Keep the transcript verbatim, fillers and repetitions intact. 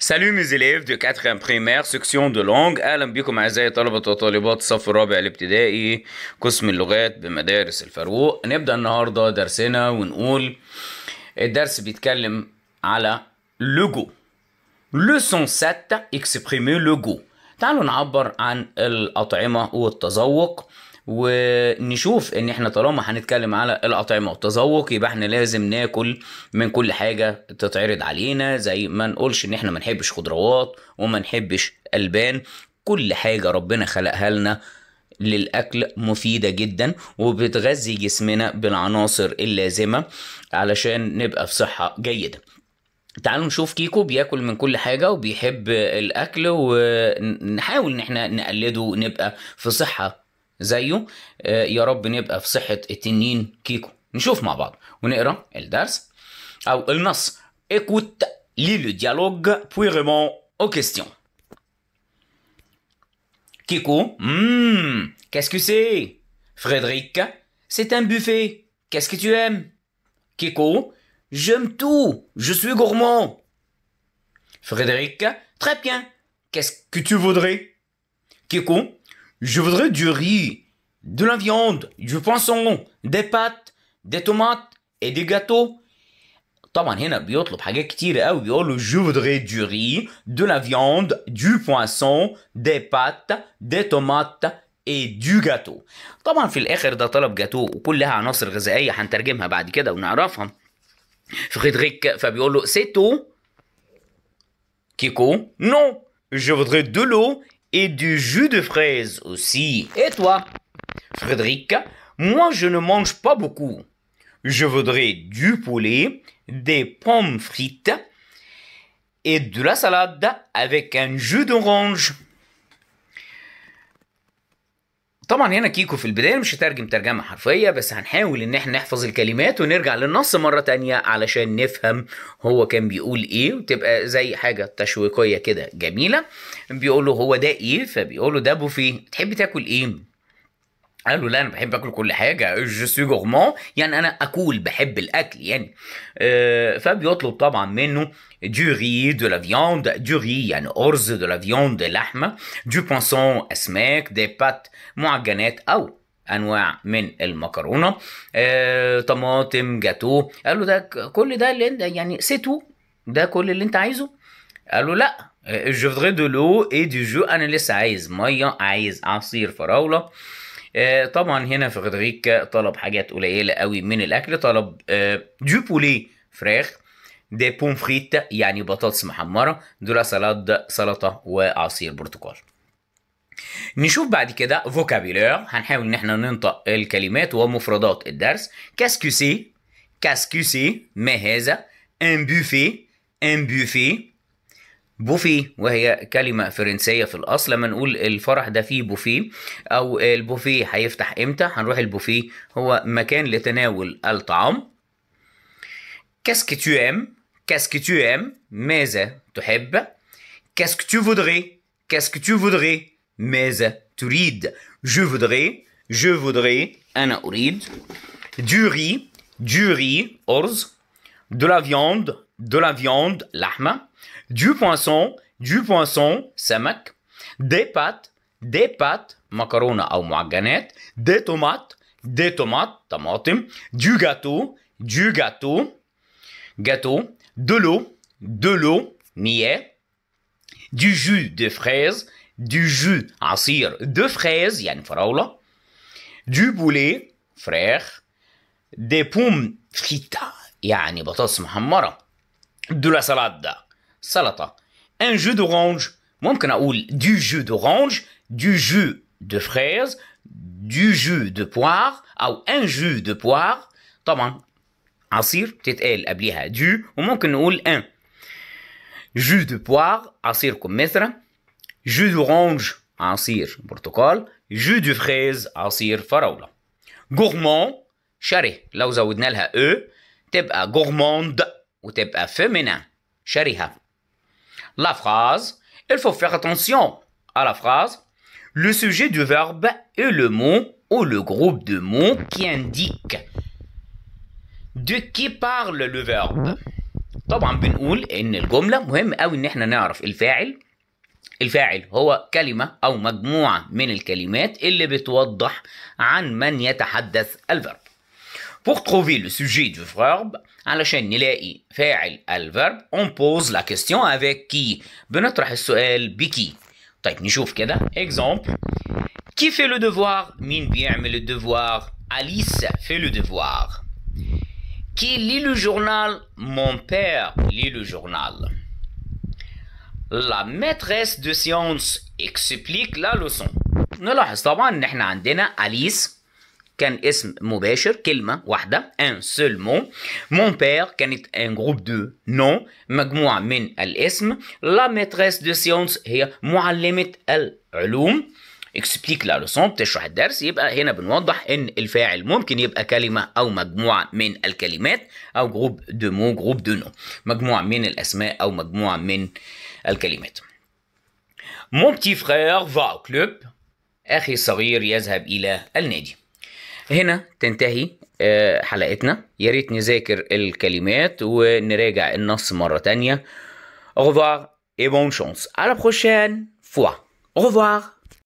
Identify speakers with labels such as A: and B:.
A: Salut mes élèves de quatrième primaire section de langue. أهلا بكم أعزائي طلبة وطالبات الصف الرابع الابتدائي قسم اللغات بمدارس الفاروق. نبدأ النهاردة درسنا ونقول الدرس بيتكلم على لوجو. leçon سبعة exprimer le goût. تعالوا نعبر عن الأطعمة والتذوق ونشوف ان احنا طالما هنتكلم على الاطعمه والتذوق يبقى احنا لازم ناكل من كل حاجه تتعرض علينا، زي ما نقولش ان احنا ما نحبش خضروات وما نحبش البان. كل حاجه ربنا خلقها لنا للاكل مفيده جدا وبتغذي جسمنا بالعناصر اللازمه علشان نبقى في صحه جيده. تعالوا نشوف كيكو بياكل من كل حاجة وبيحب الأكل ونحاول إن احنا نقلده ونبقى في صحة زيه. يا رب نبقى في صحة التنين كيكو. نشوف مع بعض ونقرأ الدرس أو النص. Écoute, lis le dialogue puis réponds aux questions. Kiko, hmm, qu'est-ce que c'est? Frédéric, c'est un buffet. Qu'est-ce que tu aimes? Kiko, j'aime tout, je suis gourmand. Frédéric, très bien. Qu'est-ce que tu voudrais? Kiko, je voudrais du riz, de la viande, du poisson, des pâtes, des tomates et des gâteaux. طبعا هنا بيطلب حاجات كتيرة قوي، بيقول له je voudrais du riz, de la viande, du poisson, des pâtes, des tomates et du gâteau. طبعا في الآخر ده طلب جاتو وكلها عناصر غذائية هنترجمها بعد كده ونعرفها. Frédéric فبيقول له c'est tout. Kiko, non, je voudrais de l'eau et du jus de fraise aussi. Et toi? Frédéric, moi je ne mange pas beaucoup. Je voudrais du poulet, des pommes frites et de la salade avec un jus d'orange. طبعا هنا كيكو في البداية مش هترجم ترجمة حرفية، بس هنحاول ان احنا نحفظ الكلمات ونرجع للنص مرة تانية علشان نفهم هو كان بيقول ايه وتبقى زي حاجة تشويقية كده جميلة. بيقوله هو ده ايه؟ فبيقوله ده بوفيه. تحب تاكل ايه؟ قال له لا انا بحب اكل كل حاجه، جو سوي غورمون، يعني انا اكل بحب الاكل يعني. آه فبيطلب طبعا منه دو ري دو لا فياند، دو ري يعني ارز، دو لا فياند لحمه، دو بونسون اسماك، دي بات معجنات او انواع من المكرونه، آه طماطم، جاتو. قال له ده كل ده اللي انت يعني سيتو، ده كل اللي انت عايزه؟ قال له لا، جو فودري دو لو اي دو جو، انا لسه عايز ميه، عايز عصير فراوله. طبعا هنا فريدريك طلب حاجات قليله قوي من الاكل. طلب دو بولي فراخ، دي بوم فريت يعني بطاطس محمره، دو لا سالاد سلطه وعصير برتقال. نشوف بعد كده فوكابيلير، هنحاول ان احنا ننطق الكلمات ومفردات الدرس. كاسكو سي، كاسكو سي ما هذا؟ ان بوفي، ان بوفي. بوفيه وهي كلمة فرنسية في الأصل. لما نقول الفرح ده فيه بوفيه أو البوفيه هيفتح إمتى، هنروح البوفيه هو مكان لتناول الطعام. كاسكو تو إم، كاسكو تو إم ماذا تحب؟ كاسكو تو فودري، كاسكو تو فودري ماذا تريد؟ جو فودري، جو فودري أنا أريد. دو ري، دو ري أرز، دو لا فياند، دو لا فياند لحمة، du poisson, du poisson سمك، des pâtes, des pâtes مكرونة أو معجنات، des tomates, des tomates طماطم، du gâteau, du gâteau gâteau، de l'eau, de l'eau مياه، du jus de fraise, du jus عصير de fraise يعني فراولة، du poulet فراخ، des pommes frites يعني بطاطس محمرة، de la salade سلطة، un jus d'orange، ممكن أقول du jus d'orange، du jus de fraise، du jus de poire أو un jus de poire. طبعا عصير تتقال قبلها du، وممكن نقول un jus de poire عصير كمثرى، jus d'orange عصير برتقال، jus de fraise عصير فراولة. gourmand شره، لو زودنا لها e تبقى gourmande وتبقى féminin شرهة. La phrase, il faut faire attention à la phrase. Le sujet du verbe est le mot ou le groupe de mots qui indique de qui parle le verbe. طبعا بنقول ان الجملة مهم قوي ان احنا نعرف الفاعل. الفاعل هو كلمة او مجموعة من الكلمات اللي بتوضح عن من يتحدث الفيرب. Pour trouver le sujet du verbe علشان نلاقي فاعل الفيرب on pose la question avec qui. بنطرح السؤال بكي. طيب نشوف كده exemple. Qui fait le devoir؟ مين بيعمل le devoir؟ Alice fait le devoir. Qui lit le journal؟ Mon père lit le journal. La maîtresse de sciences explique la leçon. نلاحظ طبعا ان احنا عندنا أليس كان اسم مباشر كلمة واحدة un seul mot. Mon père كانت un groupe de nom مجموعة من الاسم. La maîtresse de sciences هي معلمة العلوم. explique la leçon بتشرح الدرس. يبقى هنا بنوضح ان الفاعل ممكن يبقى كلمة او مجموعة من الكلمات او جروب دو مو جروب دو نو مجموعة من الاسماء او مجموعة من الكلمات. Mon petit frère va au club. اخي الصغير يذهب الى النادي. هنا تنتهي حلقتنا. يا ريت نذاكر الكلمات ونراجع النص مرة تانية. Au revoir et bonne chance. À la prochaine fois. Au revoir.